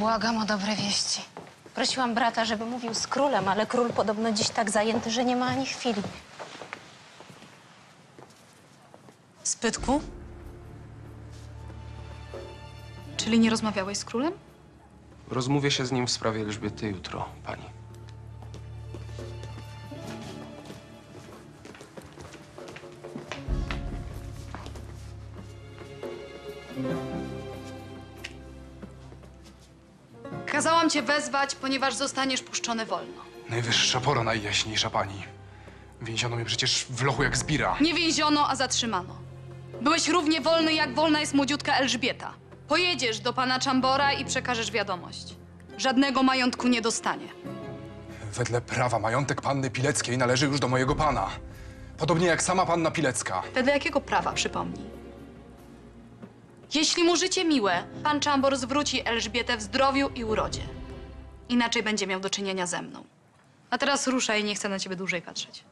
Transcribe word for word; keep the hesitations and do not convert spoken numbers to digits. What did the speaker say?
Błagam o dobre wieści. Prosiłam brata, żeby mówił z królem, ale król podobno dziś tak zajęty, że nie ma ani chwili. Spytku? Czyli nie rozmawiałeś z królem? Rozmówię się z nim w sprawie Elżbiety jutro, pani. Kazałam cię wezwać, ponieważ zostaniesz puszczony wolno. Najwyższa pora, najjaśniejsza pani. Więziono mnie przecież w lochu jak zbira. Nie więziono, a zatrzymano. Byłeś równie wolny, jak wolna jest młodziutka Elżbieta. Pojedziesz do pana Czambora i przekażesz wiadomość. Żadnego majątku nie dostanie. Wedle prawa majątek panny Pileckiej należy już do mojego pana. Podobnie jak sama panna Pilecka. Wedle jakiego prawa, przypomnij? Jeśli mu życie miłe, pan Czambor zwróci Elżbietę w zdrowiu i urodzie. Inaczej będzie miał do czynienia ze mną. A teraz ruszaj, nie chcę na ciebie dłużej patrzeć.